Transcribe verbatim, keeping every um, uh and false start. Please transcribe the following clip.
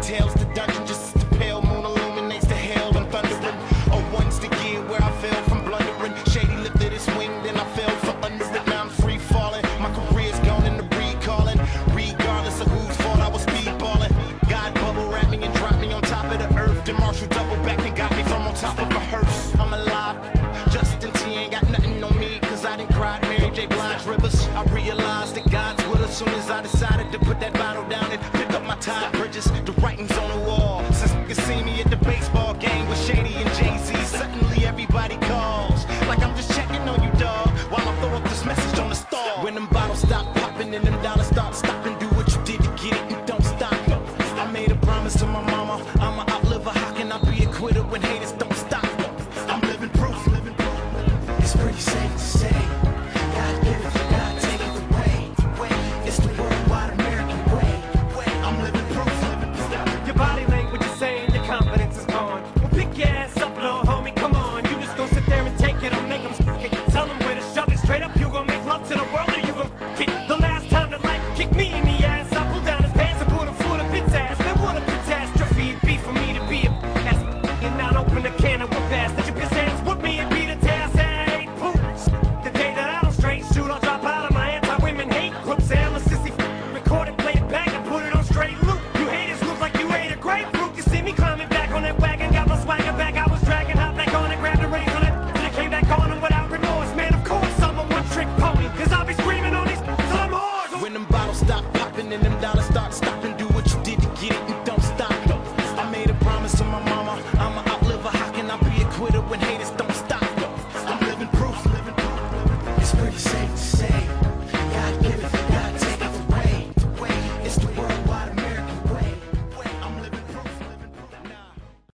details. The dungeon just as the pale moon illuminates the hail and thundering. Oh, one's the gear where I fell from blundering. Shady lifted his wing, then I fell for under it. Now I'm free falling. My career's gone into recalling. Regardless of whose fault I was speedballing. God bubble wrapped me and dropped me on top of the earth. Then Marshall double back and got me from on top of a hearse. I'm alive. Justin T ain't got nothing on me, cause I didn't cry Mary J. Blige rivers. I realized that God's will as soon as I decided to put that bottle down and pick up my tide bridges. The writing's on the wall. Since you can see me at the baseball game with Shady and Jay-Z, suddenly everybody calls like I'm just checking on you, dog, while I throw up this message on the stall. When them bottles stop popping and them dollars start stopping, do what you did to get it and don't stop. I made a promise to my mama, I'ma outlive her. How can I be a quitter when haters don't stop? I'm living proof. It's pretty safe to say, God give it, God take it away. It's the worldwide American way. I'm living proof. Your body language is saying your confidence is gone. Well, pick your ass up, little homie, come on. You just gonna sit there and take it or make them it. Tell them where to shove it straight up. You gonna make love to the world or you gonna kick it. The last time that life kicked me in the ass, I pulled down his pants and put him foot of its ass. Man, what a catastrophe it'd be for me to be a ass and not open a can of whoop ass. That you piss ass with me and be the task. The day that I don't straight shoot, I'll drop out of my anti-women hate group. Say I'm a sissy, record it, play it back, and put it on straight loop. You haters look like you ate a grapefruit. You see me climbing back on that wagon, got my swagger back. I was dragging, hop back on it, grabbed the reins on it, and I came back on them without remorse. Man, of course I'm a one-trick pony, cause I'll be screaming on these till I'm hoarse. When them bottles stop popping and them dollars start stopping, do what you did to get it and don't stop. I made a promise to my mama, I'ma outlive her. How can I be a quitter when haters don't